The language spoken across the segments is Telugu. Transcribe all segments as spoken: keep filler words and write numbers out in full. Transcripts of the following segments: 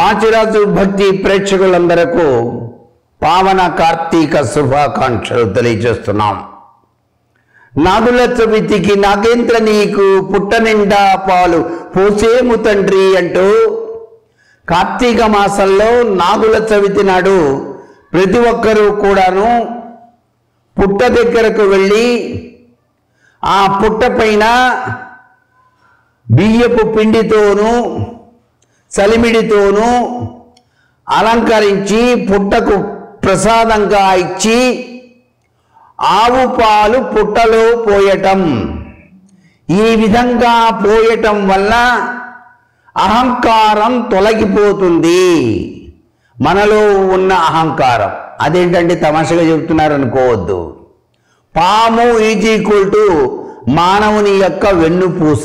మాచిరాజు భక్తి ప్రేక్షకులందరకు పావన కార్తీక శుభాకాంక్షలు తెలియజేస్తున్నాం. నాగుల చవితికి నాగేంద్ర నీకు పుట్ట నిండా పాలు పోసేము తండ్రి అంటూ కార్తీక మాసంలో నాగుల చవితి నాడు ప్రతి ఒక్కరూ కూడాను పుట్ట దగ్గరకు వెళ్ళి ఆ పుట్ట పైన బియ్యపు పిండితోనూ చలిమిడితోనూ అలంకరించి పుట్టకు ప్రసాదంగా ఇచ్చి ఆవు పాలు పుట్టలో పోయటం. ఈ విధంగా పోయటం వల్ల అహంకారం తొలగిపోతుంది. మనలో ఉన్న అహంకారం అదేంటంటే తమాషగా చెబుతున్నారు అనుకోవద్దు. పాము ఈజ్ ఈక్వల్ టు మానవుని యొక్క వెన్నుపూస.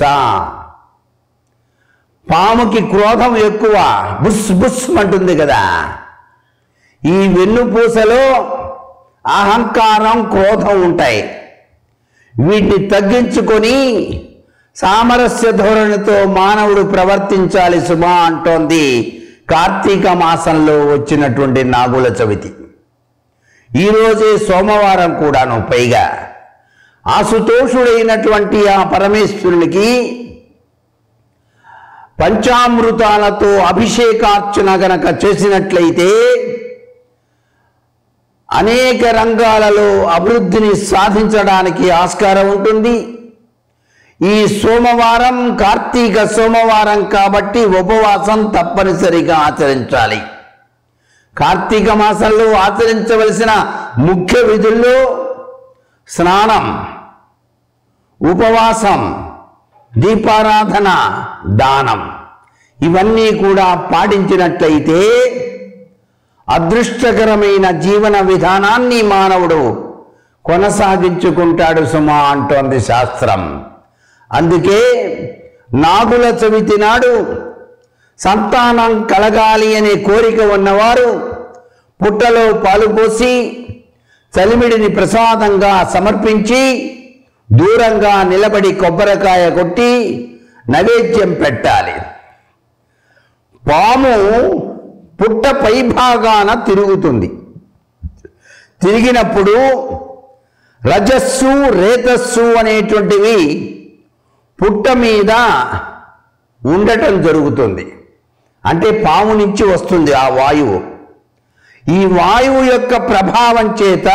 పాముకి క్రోధం ఎక్కువ, బుస్ బుస్ అంటుంది కదా. ఈ వెన్నుపూసలో అహంకారం క్రోధం ఉంటాయి. వీటిని తగ్గించుకొని సామరస్య ధోరణితో మానవుడు ప్రవర్తించాలి సుమా అంటోంది కార్తీక మాసంలో వచ్చినటువంటి నాగుల చవితి. ఈరోజే సోమవారం కూడాను. పైగా ఆశుతోషుడైనటువంటి ఆ పరమేశ్వరునికి పంచామృతాలతో అభిషేకార్చన గనక చేసినట్లయితే అనేక రంగాలలో అభివృద్ధిని సాధించడానికి ఆస్కారం ఉంటుంది. ఈ సోమవారం కార్తీక సోమవారం కాబట్టి ఉపవాసం తప్పనిసరిగా ఆచరించాలి. కార్తీక మాసంలో ఆచరించవలసిన ముఖ్య విధుల్లో స్నానం, ఉపవాసం, దీపారాధన, దానం ఇవన్నీ కూడా పాటించినట్లయితే అదృష్టకరమైన జీవన విధానాన్ని మానవుడు కొనసాగించుకుంటాడు సుమా అంటోంది శాస్త్రం. అందుకే నాగుల చవితి నాడు సంతానం కలగాలి అనే కోరిక ఉన్నవారు పుట్టలో పాలు పోసి చలిమిడిని ప్రసాదంగా సమర్పించి దూరంగా నిలబడి కొబ్బరికాయ కొట్టి నైవేద్యం పెట్టాలి. పాము పుట్ట పైభాగాన తిరుగుతుంది. తిరిగినప్పుడు రజస్సు, రేతస్సు అనేటువంటివి పుట్ట మీద ఉండటం జరుగుతుంది. అంటే పాము నుంచి వస్తుంది ఆ వాయువు. ఈ వాయువు యొక్క ప్రభావం చేత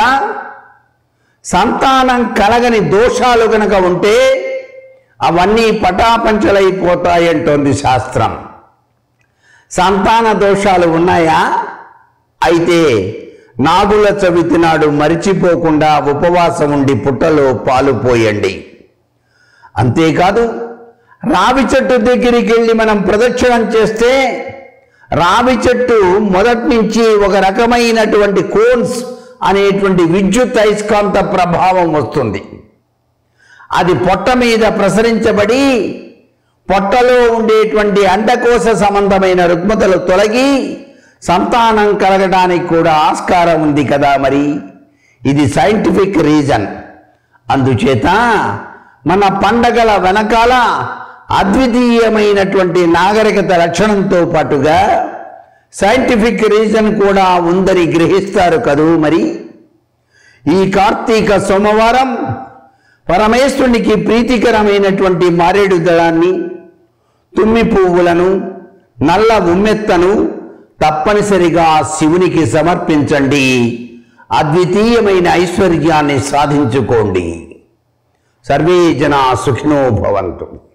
సంతానం కలగని దోషాలు కనుక ఉంటే అవన్నీ పటాపంచలైపోతాయంటోంది శాస్త్రం. సంతాన దోషాలు ఉన్నాయా? అయితే నాగుల చవితి నాడు మరిచిపోకుండా ఉపవాసం ఉండి పుట్టలో పాలు పోయండి. అంతేకాదు రావి చెట్టు దగ్గరికి వెళ్ళి మనం ప్రదక్షిణం చేస్తే రావి చెట్టు మొదటి నుంచి ఒక రకమైనటువంటి కోన్స్ అనేటువంటి విద్యుత్ అయస్కాంత ప్రభావం వస్తుంది. అది పొట్ట మీద ప్రసరించబడి పొట్టలో ఉండేటువంటి అండకోశ సంబంధమైన రుగ్మతలు తొలగి సంతానం కలగడానికి కూడా ఆస్కారం ఉంది కదా. మరి ఇది సైంటిఫిక్ రీజన్. అందుచేత మన పండగల వెనకాల అద్వితీయమైనటువంటి నాగరికత లక్షణంతో పాటుగా సైంటిఫిక్ రీజన్ కూడా ఉందని గ్రహిస్తారు కదూ. మరి ఈ కార్తీక సోమవారం పరమేశ్వరునికి ప్రీతికరమైనటువంటి మారేడు దళాన్ని, తుమ్మి పువ్వులను, నల్ల ఉమ్మెత్తను తప్పనిసరిగా శివునికి సమర్పించండి. అద్వితీయమైన ఐశ్వర్యాన్ని సాధించుకోండి. సర్వే జనా సుఖినో భవంతు.